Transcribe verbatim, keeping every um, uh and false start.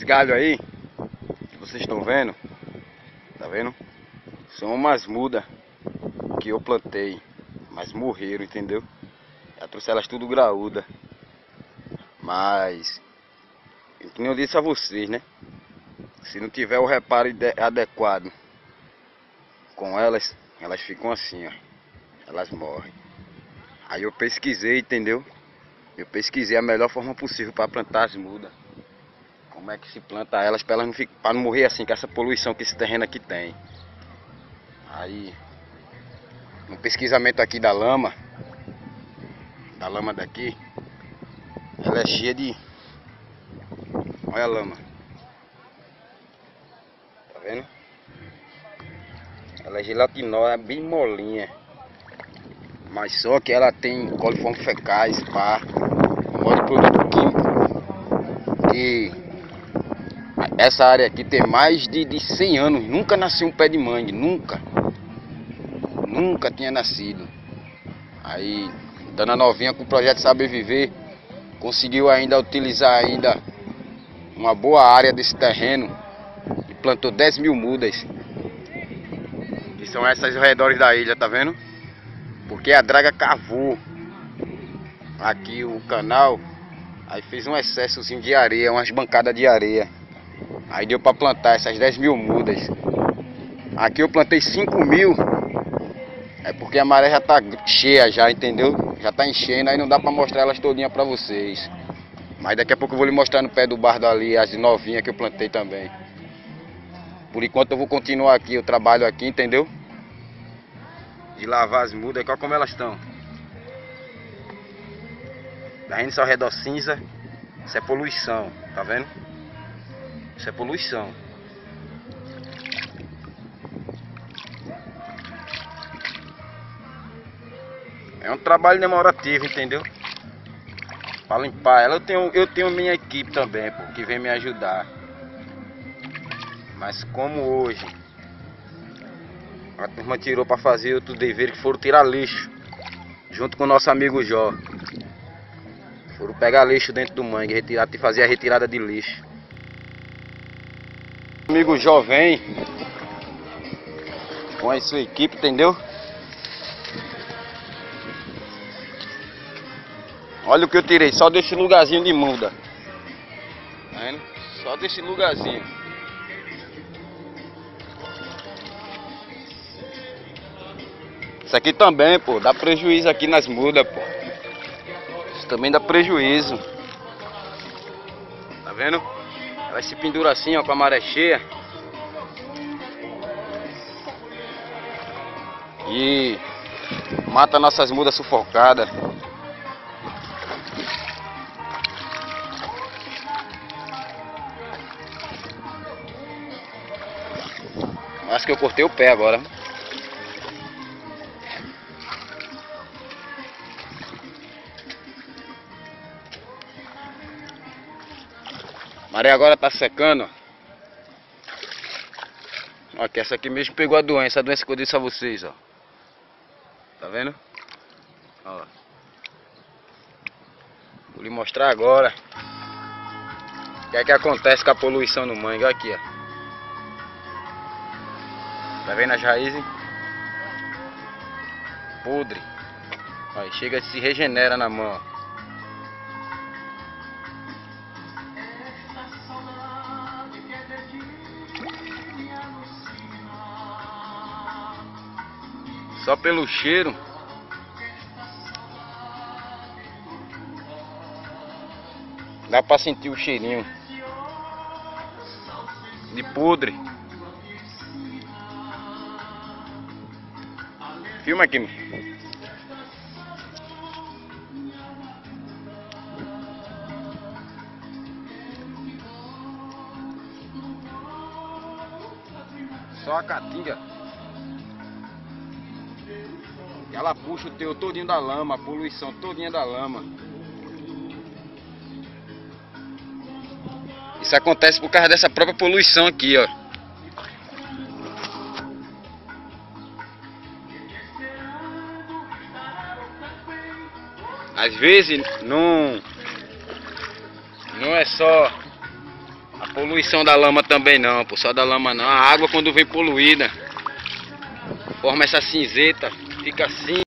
galhos aí, que vocês estão vendo, tá vendo? São umas mudas que eu plantei, mas morreram, entendeu? Já trouxe elas tudo graúda. Mas, como eu disse a vocês, né? Se não tiver o reparo adequado com elas, elas ficam assim, ó. Elas morrem. Aí eu pesquisei, entendeu? Eu pesquisei a melhor forma possível para plantar as mudas. Como é que se planta elas para elas não, ficar, para não morrer assim com essa poluição que esse terreno aqui tem. Aí, no pesquisamento aqui da lama, da lama daqui, ela é cheia de... Olha a lama. Tá vendo? Ela é gelatinosa, é bem molinha. Mas só que ela tem coliformes fecais, pá, um monte de produto químico. E essa área aqui tem mais de, de cem anos, nunca nasceu um pé de mangue, nunca. Nunca tinha nascido. Aí, Dona Novinha com o projeto Saber Viver, conseguiu ainda utilizar ainda uma boa área desse terreno e plantou dez mil mudas. Que são essas ao redor da ilha, tá vendo? Porque a draga cavou aqui o canal, aí fez um excessozinho de areia, umas bancadas de areia. Aí deu para plantar essas dez mil mudas. Aqui eu plantei cinco mil. É porque a maré já tá cheia já, entendeu? Já tá enchendo, aí não dá para mostrar elas todinha para vocês. Mas daqui a pouco eu vou lhe mostrar no pé do bardo ali as novinhas que eu plantei também. Por enquanto eu vou continuar aqui, eu trabalho aqui, entendeu? De lavar as mudas, olha como elas estão. Tá vendo isso ao redor cinza? Isso é poluição, tá vendo? Isso é poluição. É um trabalho demorativo, entendeu? Para limpar ela, eu tenho, eu tenho minha equipe também, pô, que vem me ajudar. Mas como hoje a turma tirou para fazer outro dever, que foram tirar lixo, junto com o nosso amigo Jó. Foram pegar lixo dentro do mangue, retirar, e fazer a retirada de lixo. O amigo Jó vem com a sua equipe, entendeu? Olha o que eu tirei, só desse lugarzinho de muda. Tá vendo? Só desse lugarzinho. Isso aqui também, pô, dá prejuízo aqui nas mudas, pô. Isso também dá prejuízo. Tá vendo? Ela se pendura assim, ó, com a maré cheia. E mata nossas mudas sufocadas. Acho que eu cortei o pé agora. A maré agora tá secando. Ó, que essa aqui mesmo pegou a doença, a doença que eu disse a vocês, ó. Tá vendo? Ó. Vou lhe mostrar agora o que é que acontece com a poluição no mangue. Olha aqui, ó. Tá vendo as raízes? Podre. Aí chega e se regenera na mão. Só pelo cheiro dá pra sentir o cheirinho de podre. Filma aqui. Só a caatinga. E ela puxa o teu todinho da lama, a poluição todinha da lama. Isso acontece por causa dessa própria poluição aqui, ó. Às vezes não, não é só a Poluição da lama também não, pô, só da lama não. A água quando vem poluída forma essa cinzeta, fica assim.